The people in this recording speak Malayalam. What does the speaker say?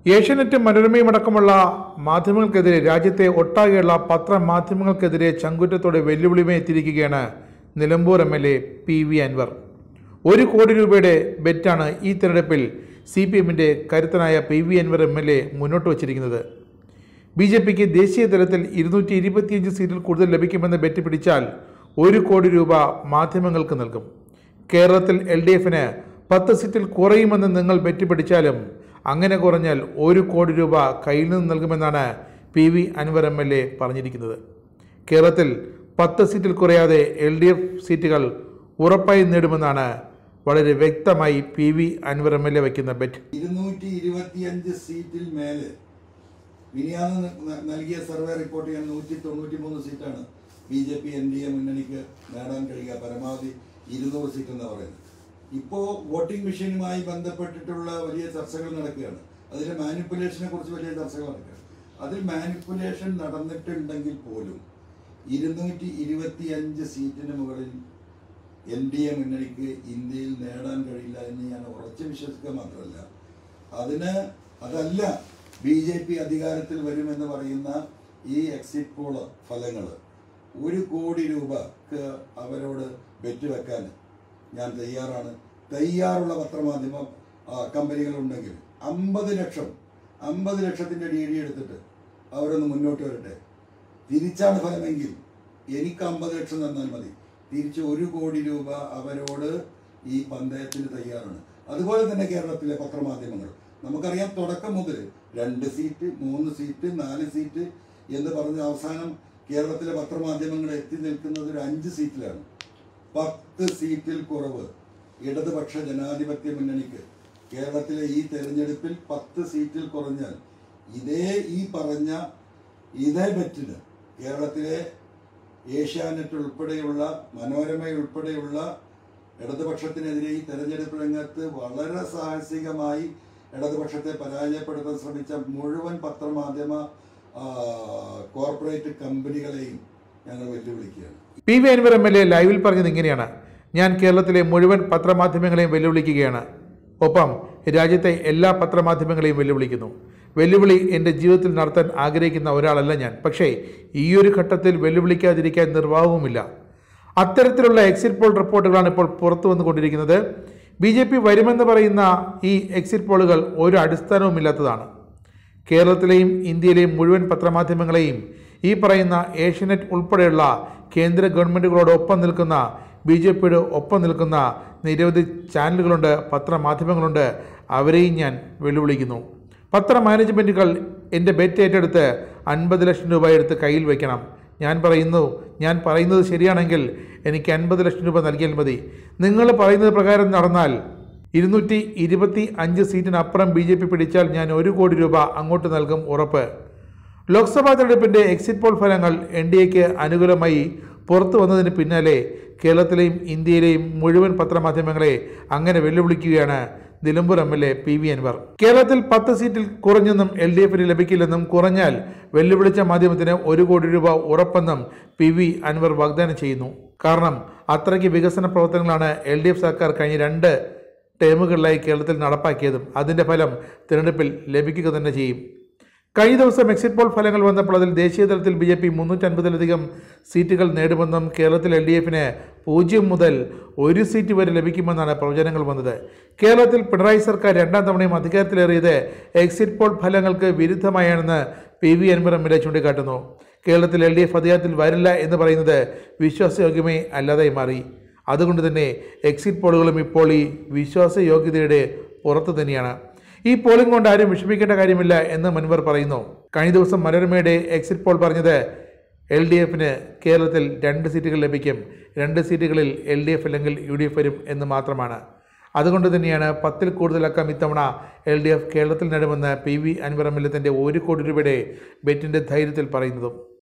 ഏഷ്യാനെറ്റും മനോരമയും അടക്കമുള്ള മാധ്യമങ്ങൾക്കെതിരെ രാജ്യത്തെ ഒട്ടാകെയുള്ള പത്രമാധ്യമങ്ങൾക്കെതിരെ ചങ്കുറ്റത്തോടെ വെല്ലുവിളിയുമായി എത്തിയിരിക്കുകയാണ് നിലമ്പൂർ MLA PV അൻവർ. 1 കോടി രൂപയുടെ ബെറ്റാണ് ഈ തെരഞ്ഞെടുപ്പിൽ CPMന്റെ കരുത്തനായ PV അൻവർ MLA മുന്നോട്ട് വച്ചിരിക്കുന്നത്. BJPക്ക് ദേശീയ തലത്തിൽ 225 സീറ്റിൽ കൂടുതൽ ലഭിക്കുമെന്ന് ബെറ്റ് പിടിച്ചാൽ 1 കോടി രൂപ മാധ്യമങ്ങൾക്ക് നൽകും. കേരളത്തിൽ LDFന് 10 സീറ്റിൽ കുറയുമെന്ന് നിങ്ങൾ ബെറ്റ് പിടിച്ചാലും അങ്ങനെ കുറഞ്ഞാൽ 1 കോടി രൂപ കയ്യിൽ നിന്ന് നൽകുമെന്നാണ് PV അൻവർ MLA പറഞ്ഞിരിക്കുന്നത്. കേരളത്തിൽ 10 സീറ്റിൽ കുറയാതെ LDF സീറ്റുകൾ ഉറപ്പായി നേടുമെന്നാണ് വളരെ വ്യക്തമായി PV അൻവർ MLA വയ്ക്കുന്ന ബെറ്റ്. 225 സീറ്റിൽ മേലെ വിനിയാന്ന് നൽകിയ സർവേ റിപ്പോർട്ട് ചെയ്യാൻ 193 സീറ്റാണ് BJP NDA മുന്നണിക്ക് നേടാൻ കഴിയുക. പരമാവധി 200 സീറ്റ് എന്ന് പറയുന്നത്. ഇപ്പോൾ വോട്ടിംഗ് മെഷീനുമായി ബന്ധപ്പെട്ടിട്ടുള്ള വലിയ ചർച്ചകൾ നടക്കുകയാണ്. അതിൽ മാനിപ്പുലേഷനെ കുറിച്ച് വലിയ ചർച്ചകൾ നടക്കുകയാണ്. അതിൽ മാനിപ്പുലേഷൻ നടന്നിട്ടുണ്ടെങ്കിൽ പോലും 225 സീറ്റിന് മുകളിൽ NDA മുന്നണിക്ക് ഇന്ത്യയിൽ നേടാൻ കഴിയില്ല എന്ന് ഞാൻ ഉറച്ചു വിശ്വസിക്കുക മാത്രമല്ല, അതല്ല BJP അധികാരത്തിൽ വരുമെന്ന് പറയുന്ന ഈ എക്സിറ്റ് പോൾ ഫലങ്ങൾ 1 കോടി രൂപക്ക് അവരോട് ബെറ്റ് വെക്കാൻ ഞാൻ തയ്യാറാണ്. തയ്യാറുള്ള പത്രമാധ്യമ കമ്പനികളുണ്ടെങ്കിൽ 50 ലക്ഷത്തിൻ്റെ DD എടുത്തിട്ട് അവരൊന്ന് മുന്നോട്ട് വരട്ടെ. തിരിച്ചാണ് ഫലമെങ്കിൽ എനിക്ക് 50 ലക്ഷം തന്നാൽ മതി. തിരിച്ച് 1 കോടി രൂപ അവരോട് ഈ പന്തയത്തിന് തയ്യാറാണ്. അതുപോലെ തന്നെ കേരളത്തിലെ പത്രമാധ്യമങ്ങൾ നമുക്കറിയാം, തുടക്കം മുതൽ 2 സീറ്റ് 3 സീറ്റ് 4 സീറ്റ് എന്ന് പറഞ്ഞ് അവസാനം കേരളത്തിലെ പത്രമാധ്യമങ്ങൾ എത്തി നിൽക്കുന്നത് ഒരു 5 സീറ്റിലാണ്. 10 സീറ്റിൽ കുറവ് ഇടതുപക്ഷ ജനാധിപത്യ മുന്നണിക്ക് കേരളത്തിലെ ഈ തെരഞ്ഞെടുപ്പിൽ 10 സീറ്റിൽ കുറഞ്ഞാൽ ഇതേ ബെറ്റിന് കേരളത്തിലെ ഏഷ്യാനെറ്റ് ഉൾപ്പെടെയുള്ള മനോരമ ഉൾപ്പെടെയുള്ള ഇടതുപക്ഷത്തിനെതിരെ ഈ തെരഞ്ഞെടുപ്പ് രംഗത്ത് വളരെ സാഹസികമായി ഇടതുപക്ഷത്തെ പരാജയപ്പെടുത്താൻ ശ്രമിച്ച മുഴുവൻ പത്രമാധ്യമ കോർപ്പറേറ്റ് കമ്പനികളെയും ഞങ്ങൾ വെല്ലുവിളിക്കുകയാണ്. PV അൻവർ MLA ലൈവിൽ പറഞ്ഞത് ഇങ്ങനെയാണ്: ഞാൻ കേരളത്തിലെ മുഴുവൻ പത്രമാധ്യമങ്ങളെയും വെല്ലുവിളിക്കുകയാണ്. ഒപ്പം രാജ്യത്തെ എല്ലാ പത്രമാധ്യമങ്ങളെയും വെല്ലുവിളിക്കുന്നു. വെല്ലുവിളി എൻ്റെ ജീവിതത്തിൽ നടത്താൻ ആഗ്രഹിക്കുന്ന ഒരാളല്ല ഞാൻ. പക്ഷേ ഈയൊരു ഘട്ടത്തിൽ വെല്ലുവിളിക്കാതിരിക്കാൻ നിർവാഹവുമില്ല. അത്തരത്തിലുള്ള എക്സിറ്റ് പോൾ റിപ്പോർട്ടുകളാണ് ഇപ്പോൾ പുറത്തു വന്നുകൊണ്ടിരിക്കുന്നത്. BJP വരുമെന്ന് പറയുന്ന ഈ എക്സിറ്റ് പോളുകൾ ഒരു അടിസ്ഥാനവുമില്ലാത്തതാണ്. കേരളത്തിലെയും ഇന്ത്യയിലെയും മുഴുവൻ പത്രമാധ്യമങ്ങളെയും ഈ പറയുന്ന ഏഷ്യാനെറ്റ് ഉൾപ്പെടെയുള്ള കേന്ദ്ര ഗവൺമെൻറ്റുകളോടൊപ്പം നിൽക്കുന്ന BJPയുടെ ഒപ്പം നിൽക്കുന്ന നിരവധി ചാനലുകളുണ്ട്, പത്രമാധ്യമങ്ങളുണ്ട്. അവരെയും ഞാൻ വെല്ലുവിളിക്കുന്നു. പത്ര മാനേജ്മെൻറ്റുകൾ എൻ്റെ ബെറ്റ് ഏറ്റെടുത്ത് 50 ലക്ഷം രൂപ എടുത്ത് കയ്യിൽ വയ്ക്കണം. ഞാൻ പറയുന്നത് ശരിയാണെങ്കിൽ എനിക്ക് 50 ലക്ഷം രൂപ നൽകിയാൽ മതി. നിങ്ങൾ പറയുന്നത് പ്രകാരം നടന്നാൽ 225 സീറ്റിനപ്പുറം BJP പിടിച്ചാൽ ഞാൻ 1 കോടി രൂപ അങ്ങോട്ട് നൽകും, ഉറപ്പ്. ലോക്സഭാ തെരഞ്ഞെടുപ്പിൻ്റെ എക്സിറ്റ് പോൾ ഫലങ്ങൾ NDAക്ക് അനുകൂലമായി പുറത്തു വന്നതിന് പിന്നാലെ കേരളത്തിലെയും ഇന്ത്യയിലെയും മുഴുവൻ പത്രമാധ്യമങ്ങളെ അങ്ങനെ വെല്ലുവിളിക്കുകയാണ് നിലമ്പൂർ MLA PV അൻവർ. കേരളത്തിൽ 10 സീറ്റിൽ കുറഞ്ഞൊന്നും LDFന് ലഭിക്കില്ലെന്നും കുറഞ്ഞാൽ വെല്ലുവിളിച്ച മാധ്യമത്തിന് 1 കോടി രൂപ ഉറപ്പെന്നും PV അൻവർ വാഗ്ദാനം ചെയ്യുന്നു. കാരണം അത്രയ്ക്ക് വികസന പ്രവർത്തനങ്ങളാണ് LDF സർക്കാർ കഴിഞ്ഞ 2 ടേമുകളിലായി കേരളത്തിൽ നടപ്പാക്കിയതും അതിൻ്റെ ഫലം തിരഞ്ഞെടുപ്പിൽ ലഭിക്കുക തന്നെ ചെയ്യും. കഴിഞ്ഞ ദിവസം എക്സിറ്റ് പോൾ ഫലങ്ങൾ വന്നപ്പോൾ അതിൽ ദേശീയ തലത്തിൽ BJP 350-ലധികം സീറ്റുകൾ നേടുമെന്നും കേരളത്തിൽ LDFന് 0 മുതൽ 1 സീറ്റ് വരെ ലഭിക്കുമെന്നാണ് പ്രവചനങ്ങൾ വന്നത്. കേരളത്തിൽ പിണറായി സർക്കാർ 2ാം തവണയും അധികാരത്തിലേറിയത് എക്സിറ്റ് പോൾ ഫലങ്ങൾക്ക് വിരുദ്ധമായാണെന്ന് PV അൻവർ MLA ചൂണ്ടിക്കാട്ടുന്നു. കേരളത്തിൽ LDF അധികാരത്തിൽ വരില്ല എന്ന് പറയുന്നത് വിശ്വാസയോഗ്യമേ അല്ലാതെ മാറി. അതുകൊണ്ട് തന്നെ എക്സിറ്റ് പോളുകളും ഇപ്പോൾ ഈ വിശ്വാസയോഗ്യതയുടെ പുറത്ത് തന്നെയാണ്. ഈ പോളിംഗ് കൊണ്ട് ആരും വിഷമിക്കേണ്ട കാര്യമില്ല എന്ന് അൻവർ പറയുന്നു. കഴിഞ്ഞ ദിവസം മനോരമയുടെ എക്സിറ്റ് പോൾ പറഞ്ഞത് LDFന് കേരളത്തിൽ 2 സീറ്റുകൾ ലഭിക്കും, 2 സീറ്റുകളിൽ LDF അല്ലെങ്കിൽ UDF വരും എന്ന് മാത്രമാണ്. അതുകൊണ്ട് തന്നെയാണ് 10-ൽ കൂടുതലക്കം ഇത്തവണ LDF കേരളത്തിൽ നേടുമെന്ന് PV അൻവർ MLA തൻ്റെ 1 കോടി രൂപയുടെ ബെറ്റിൻ്റെ ധൈര്യത്തിൽ പറയുന്നതും.